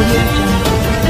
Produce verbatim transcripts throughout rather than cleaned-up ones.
Audio Jungle.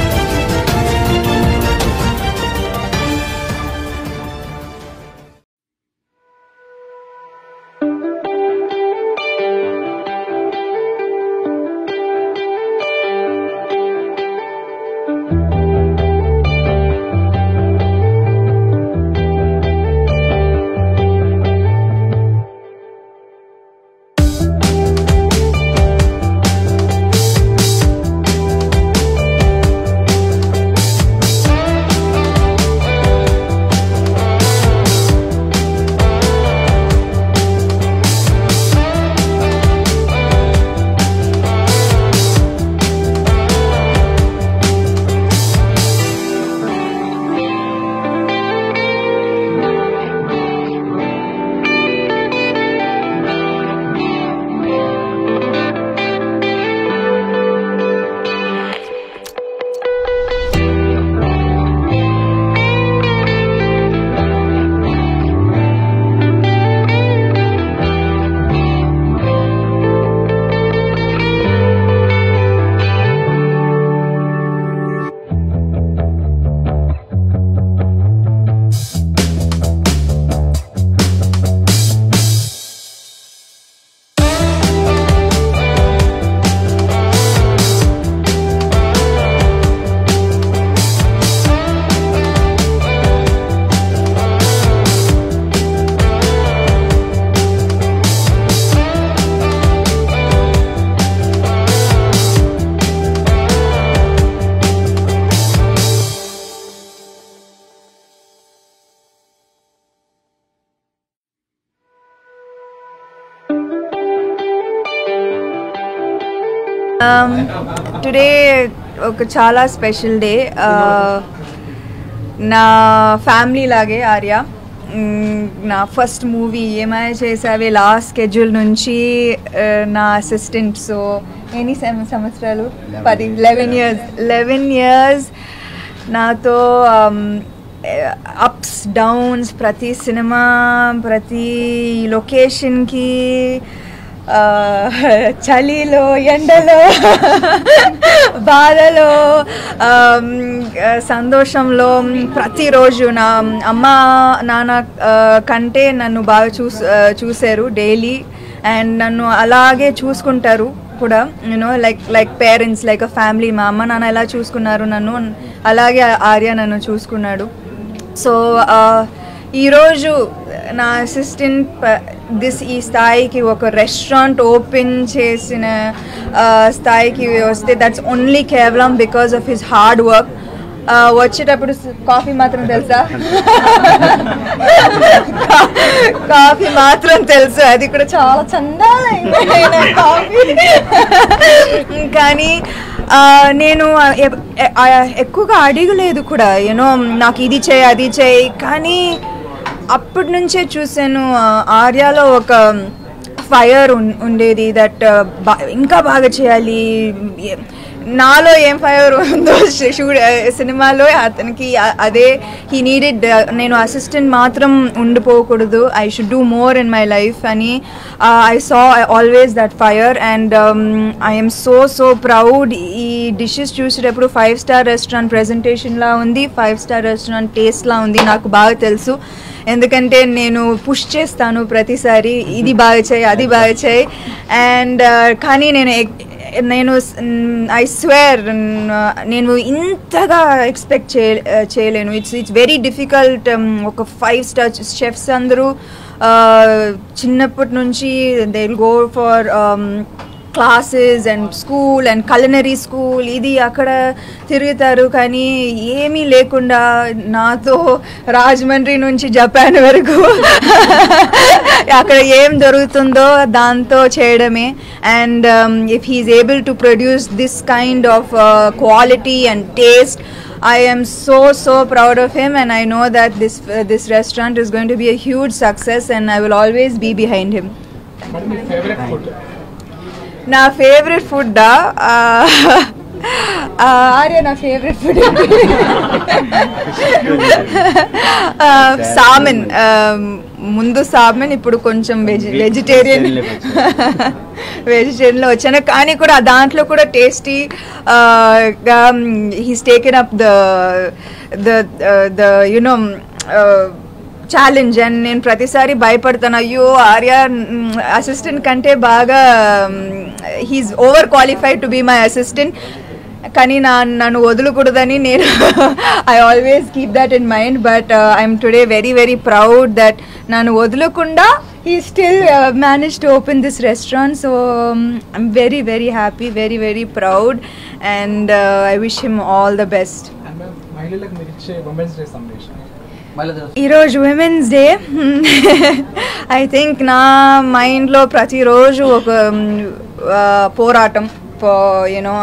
Um, today ఒక చాలా special day. నా ఫ్యామిలీ లాగే ఆర్య, నా ఫస్ట్ మూవీ ఏమైనా చేసావే లాస్ట్ స్కెడ్యూల్ నుంచి నా అసిస్టెంట్. సో ఎన్ని సంవత్సరాలు పది లెవెన్ ఇయర్స్ లెవెన్ ఇయర్స్ నాతో అప్స్ డౌన్స్, ప్రతి సినిమా ప్రతి లొకేషన్కి, చలిలో ఎండలో బాధలో సంతోషంలో ప్రతిరోజు నా అమ్మ నాన్న కంటే నన్ను బాగా చూస్ చూశారు డైలీ, అండ్ నన్ను అలాగే చూసుకుంటారు కూడా. You know like like parents, like a family. మా అమ్మ నాన్న ఎలా చూసుకున్నారు నన్ను, అలాగే ఆర్య నన్ను చూసుకున్నాడు. సో ఈరోజు నా అసిస్టెంట్ దిస్ ఈ స్థాయికి, ఒక రెస్టారెంట్ ఓపెన్ చేసిన స్థాయికి వస్తే దట్స్ ఓన్లీ కేవలం because of his hard work. వచ్చేటప్పుడు కాఫీ మాత్రం తెలుసా, కాఫీ మాత్రం తెలుసు, అది కూడా చాలా చందాలైన కాఫీ. కానీ నేను ఎక్కువగా అడగలేదు కూడా, యూనో నాకు ఇది చేయి అది చేయి. కానీ అప్పటి నుంచే చూసాను ఆర్యాలో ఒక ఫైర్ ఉండేది, దట్ ఇంకా బాగా చేయాలి. నాలో ఏం ఫైర్ ఉందో సినిమాలో అతనికి అదే. హీ నీడెడ్, నేను అసిస్టెంట్ మాత్రం ఉండిపోకూడదు, I should do more in my life అని. I saw always that fire, and I'm so so proud. ఈ డిషెస్ చూసేటప్పుడు ఫైవ్ స్టార్ రెస్టారెంట్ ప్రెజెంటేషన్లా ఉంది, ఫైవ్ స్టార్ రెస్టారెంట్ టేస్ట్లా ఉంది. నాకు బాగా తెలుసు, ఎందుకంటే నేను పుష్ చేస్తాను ప్రతిసారి, ఇది బాగా చేయి అది బాగా చేయి. అండ్ కానీ నేను నేను ఐ స్వేర్ నేను ఇంతగా ఎక్స్పెక్ట్ చే చేయలేను. It's it's very difficult. ఒక ఫైవ్ స్టార్ షెఫ్స్ అందరూ చిన్నప్పటి నుంచి they will go for classes and school and culinary school, ఇది అక్కడ తిరుగుతారు. కానీ ఏమీ లేకుండా నాతో రాజమండ్రి నుంచి జపాన్ వరకు అక్కడ ఏం దొరుకుతుందో దాంతో చేయడమే. And if he is able to produce this kind of quality and taste, I am so so proud of him, and I know that this uh, this restaurant is going to be a huge success, and I will always be behind him. What is your favorite food? నా favourite food Arya నా favourite food సామెన్. ముందు సామెన్, ఇప్పుడు కొంచెం veg vegetarian వెజిటేరియన్లో వచ్చాను. కానీ కూడా దాంట్లో కూడా tasty he's taken up the the the you know challenge. And నేను ప్రతిసారి భయపడతాను, అయ్యో ఆర్య అసిస్టెంట్ కంటే బాగా he's over qualified to be my assistant. కానీ నా నన్ను వదలకూడదని నేను I always keep that in mind. But I'm today very very proud that నన్ను వదలకుండా he still uh, managed to open this restaurant. So um, I'm very very happy, very very proud, and uh, I wish him all the best. మహిళలకు మీరు ఇచ్చే women's day సందేశం ఈరోజు women's day I think నా మైండ్లో ప్రతిరోజు ఒక పోరాటం for you know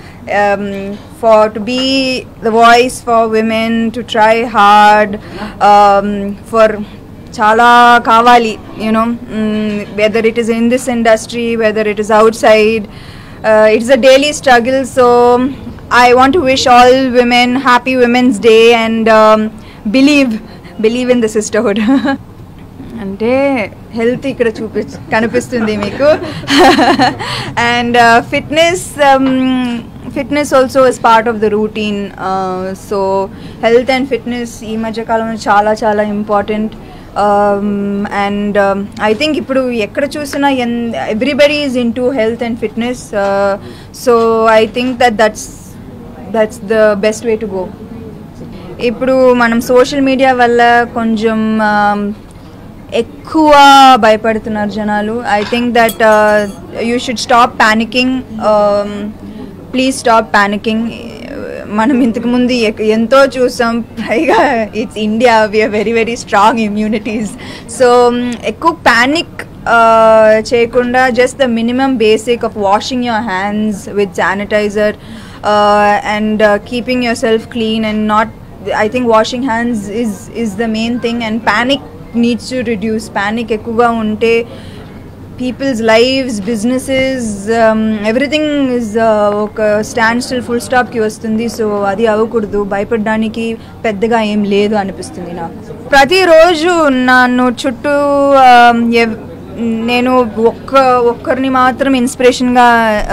for to be the voice for women, to try hard, um, for chala kavali, you know, um, whether it is in this industry, whether it is outside, uh, it's a daily struggle. So I want to wish all women happy Women's Day, and um, believe believe in the sisterhood. అంటే health ఇక్కడ చూపి కనిపిస్తుంది మీకు. And fitness fitness also is part of the routine. So health and fitness ఈ మధ్యకాలంలో చాలా చాలా important. And I think ఇప్పుడు ఎక్కడ చూసినా ఎన్ everybody is into health and fitness. So I think that that's that's the best way to go. ఇప్పుడు మనం సోషల్ మీడియా వల్ల కొంచెం ఎక్కువ భయపడుతున్నారు జనాలు. I think that you should stop panicking. Please stop panicking. మనం ఇంతకుముందు ఎంతో చూసాం, పైగా it's India, we're very very strong immunities. So ఎక్కువ ప్యానిక్ చేయకుండా just the minimum basic of washing your hands with sanitiser and keeping your self clean and not, I think washing hands is is the main thing, and panic needs to reduce. Panic ఎక్కువగా ఉంటే people's lives, businesses, um, everything is ఒక stand still full స్టాప్కి వస్తుంది. So అది అవ్వకూడదు. భయపడడానికి పెద్దగా ఏం లేదు అనిపిస్తుంది నాకు. ప్రతిరోజు నన్ను చుట్టూ నేను ఒక్క ఒక్కరిని మాత్రం ఇన్స్పిరేషన్గా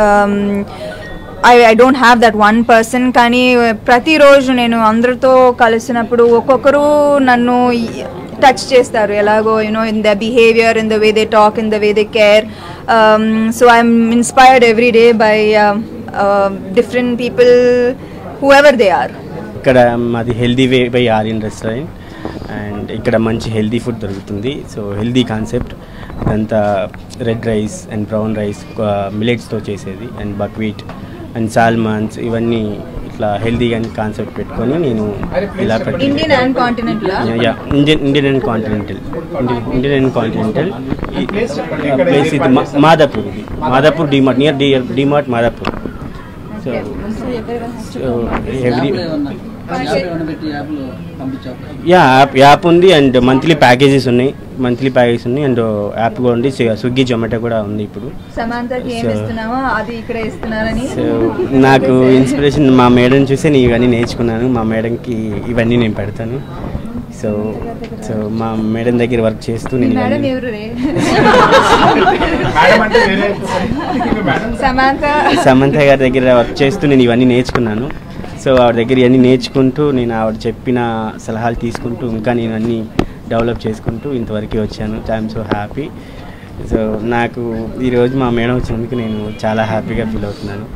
I I don't have that one person. కానీ ప్రతిరోజు నేను అందరితో కలిసినప్పుడు ఒక్కొక్కరు నన్ను టచ్ చేస్తారు ఎలాగో, you know, in the behaviour, in the way they talk, in the way they care. So I'm inspired every day by different people, whoever they are. ఇక్కడ మాది healthy way by Aryan restaurant, and ఇక్కడ మంచి healthy food దొరుకుతుంది. So healthy concept ఇదంతా red rice and brown rice మిలెట్స్తో చేసేది, and buckwheat and సాల్మాన్స్, ఇవన్నీ ఇట్లా హెల్దీగా కాన్సెప్ట్ పెట్టుకొని నేను ఇలా పెట్టి Indian and continental yeah Indian Indian and continental Indian and continental place ఇది మాదాపూర్. ఇది Madhapur DMart, near D DMart Madhapur. So so every యా యాప్ యాప్ ఉంది, అండ్ మంత్లీ ప్యాకేజెస్ ఉన్నాయి, మంత్లీ ప్యాకేజెస్ ఉన్నాయి, అండ్ యాప్ కూడా ఉంది. స్విగ్గీ జొమాటో కూడా ఉంది ఇప్పుడు. సో నాకు ఇన్స్పిరేషన్ మా మేడం చూసి నేను ఇవన్నీ నేర్చుకున్నాను. మా మేడంకి ఇవన్నీ నేను పెడతాను. సో సో మా మేడం దగ్గర వర్క్ చేస్తూ నేను సమంత గారి దగ్గర వర్క్ చేస్తూ నేను ఇవన్నీ నేర్చుకున్నాను. సో ఆవిడ దగ్గర ఇవన్నీ నేర్చుకుంటూ నేను ఆవిడ చెప్పిన సలహాలు తీసుకుంటూ ఇంకా నేను అన్నీ డెవలప్ చేసుకుంటూ ఇంతవరకు వచ్చాను. I'm so happy. సో నాకు ఈరోజు మా మేడం వచ్చినందుకు నేను చాలా హ్యాపీగా ఫీల్ అవుతున్నాను.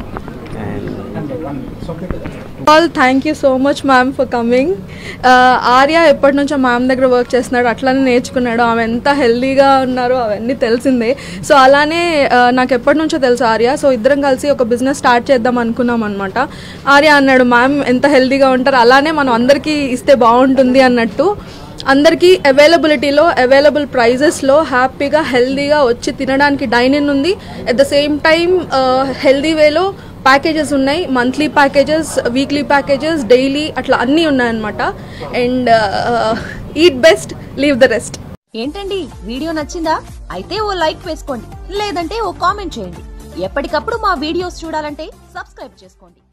All thank you so much ma'am for coming. Arya ఎప్పటి నుంచో మ్యామ్ దగ్గర వర్క్ చేస్తున్నాడు, అట్లానే నేర్చుకున్నాడు. ఆమె ఎంత హెల్దీగా ఉన్నారో అవన్నీ తెలిసిందే. సో అలానే నాకు ఎప్పటి నుంచో తెలుసు ఆర్య. సో ఇద్దరం కలిసి ఒక బిజినెస్ స్టార్ట్ చేద్దాం అనుకున్నాం అనమాట. ఆర్య అన్నాడు, మ్యామ్ ఎంత హెల్దీగా ఉంటారు, అలానే మనం అందరికీ ఇస్తే బాగుంటుంది అన్నట్టు. అందరికీ అవైలబిలిటీలో, అవైలబుల్ ప్రైజెస్లో హ్యాపీగా హెల్దీగా వచ్చి తినడానికి డైనింగ్ ఉంది. At the same time healthy వేలో ప్యాకేజెస్ ఉన్నాయి. Monthly packages, weekly packages, daily, అట్లా అన్నీ ఉన్నాయన్నమాట. And eat best, leave the rest. ఏంటండి వీడియో నచ్చిందా? అయితే ఓ లైక్ వేసుకోండి, లేదంటే ఓ కామెంట్ చేయండి. ఎప్పటికప్పుడు మా వీడియోస్ చూడాలంటే సబ్స్క్రైబ్ చేసుకోండి.